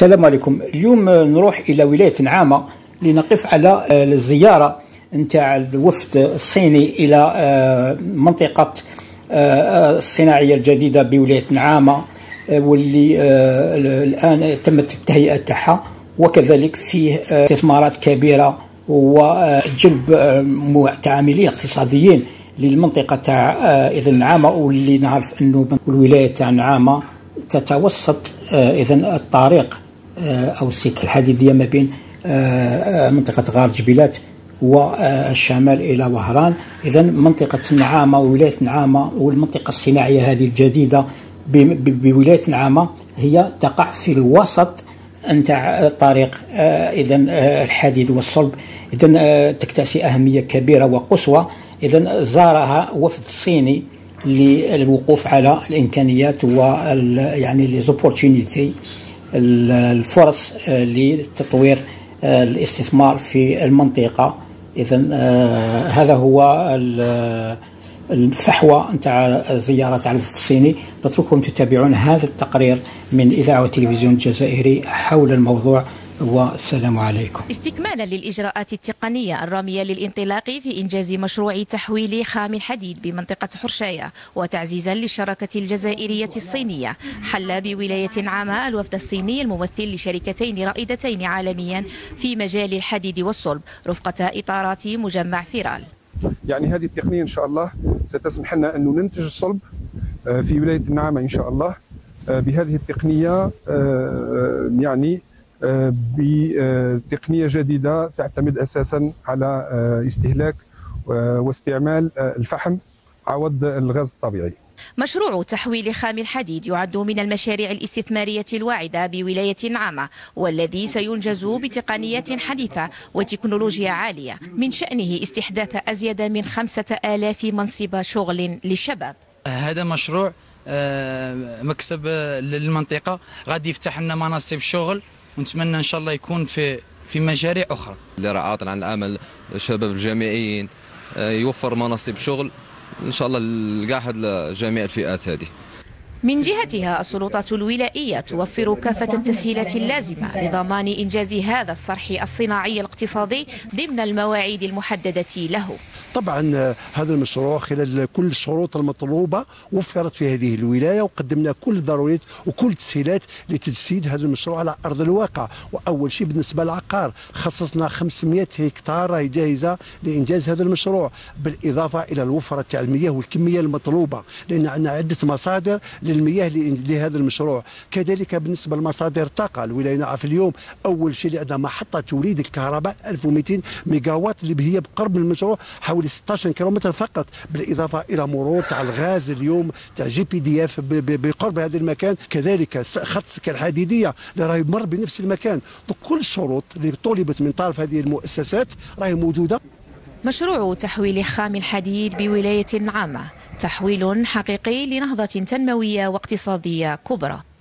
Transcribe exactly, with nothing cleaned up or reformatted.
السلام عليكم. اليوم نروح إلى ولاية نعامة لنقف على الزيارة نتاع الوفد الصيني إلى منطقة الصناعية الجديدة بولاية نعامة، واللي الآن تمت التهيئة تاعها، وكذلك فيه استثمارات كبيرة وجلب عاملين اقتصاديين للمنطقة تاع إذن نعامة، واللي نعرف أنه الولاية تاع نعامة تتوسط إذن الطريق أو السكة الحديدية ما بين منطقة غار جبيلات والشمال إلى وهران. إذن منطقة نعامة وولاية نعامة والمنطقة الصناعية هذه الجديدة بولاية نعامة هي تقع في الوسط نتاع الطريق إذن الحديد والصلب. إذن تكتسي أهمية كبيرة وقصوى. إذن زارها وفد صيني للوقوف على الإمكانيات وال يعني ليزوبورتونيتي الفرص لتطوير الاستثمار في المنطقة. إذن هذا هو الفحوى نتاع زيارة تاع الوفد الصيني. نترككم تتابعون هذا التقرير من إذاعة وتلفزيون الجزائري حول الموضوع، والسلام عليكم. استكمالا للإجراءات التقنية الرامية للانطلاق في إنجاز مشروع تحويل خام الحديد بمنطقة حرشاية، وتعزيزا للشراكة الجزائرية الصينية، حل بولاية نعامة الوفد الصيني الممثل لشركتين رائدتين عالميا في مجال الحديد والصلب رفقة إطارات مجمع فيرال. يعني هذه التقنية إن شاء الله ستسمح لنا أن ننتج الصلب في ولاية النعامة إن شاء الله. بهذه التقنية يعني بتقنية جديدة تعتمد أساسا على استهلاك واستعمال الفحم عوض الغاز الطبيعي. مشروع تحويل خام الحديد يعد من المشاريع الاستثمارية الواعدة بولاية نعامة، والذي سينجز بتقنيات حديثة وتكنولوجيا عالية، من شأنه استحداث أزيد من خمسة آلاف منصب شغل للشباب. هذا مشروع مكسب للمنطقة، غادي يفتح لنا مناصب شغل، ونتمنى ان شاء الله يكون في في مشاريع اخرى لرعاة عن العمل الشباب الجامعيين، يوفر مناصب شغل ان شاء الله لكاع جميع الفئات هذه. من جهتها السلطات الولائية توفر كافة التسهيلات اللازمة لضمان إنجاز هذا الصرح الصناعي الاقتصادي ضمن المواعيد المحددة له. طبعا هذا المشروع خلال كل الشروط المطلوبة وفرت في هذه الولاية، وقدمنا كل الضروريات وكل التسهيلات لتجسيد هذا المشروع على أرض الواقع. وأول شيء بالنسبة للعقار خصصنا خمسمائة هكتار راهي جاهزة لإنجاز هذا المشروع، بالإضافة إلى الوفرة تاع المياه والكمية المطلوبة، لأن عندنا عدة مصادر للمياه لهذا المشروع. كذلك بالنسبة لمصادر الطاقة، الولاية نعرف اليوم أول شيء عندنا محطة توليد الكهرباء ألف ومئتين ميجاوات اللي هي بقرب من المشروع حوالي ستة عشر كيلومتر فقط، بالإضافة إلى مرور تاع الغاز اليوم تاع جي بي دي اف بقرب هذا المكان. كذلك خط السكة الحديدية اللي راهي مر بنفس المكان. كل الشروط اللي طلبت من طرف هذه المؤسسات راهي موجودة. مشروع تحويل خام الحديد بولاية نعامة تحويل حقيقي لنهضة تنموية واقتصادية كبرى.